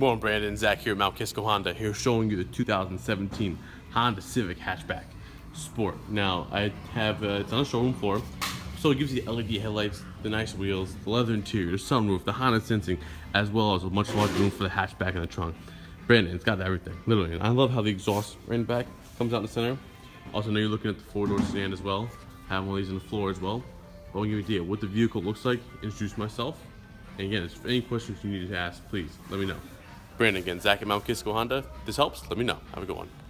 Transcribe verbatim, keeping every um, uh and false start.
Morning, Brandon. Zach here at Mount Kisco Honda, here showing you the two thousand seventeen Honda Civic Hatchback Sport. Now, I have, uh, it's on a showroom floor, so it gives you the L E D headlights, the nice wheels, the leather interior, the sunroof, the Honda sensing, as well as a much larger room for the hatchback and the trunk. Brandon, it's got everything, literally. And I love how the exhaust right in the back comes out in the center. Also, know you're looking at the four-door sedan as well. Have one of these on the floor as well. But I'll give you an idea what the vehicle looks like, introduce myself. And again, if any questions you need to ask, please let me know. Brandon again, Zach at Mount Kisco Honda. If this helps, let me know. Have a good one.